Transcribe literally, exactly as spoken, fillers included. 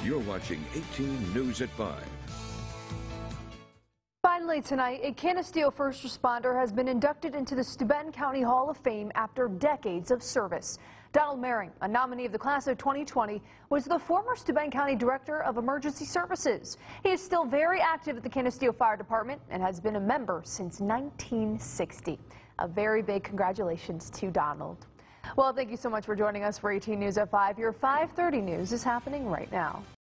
You're watching eighteen News at five. Finally tonight, a Canisteo first responder has been inducted into the Steuben County Hall of Fame after decades of service. Donald Mehring, a nominee of the class of twenty twenty, was the former Steuben County Director of Emergency Services. He is still very active at the Canisteo Fire Department and has been a member since nineteen sixty. A very big congratulations to Donald. Well, thank you so much for joining us for eighteen News at five. Your five thirty news is happening right now.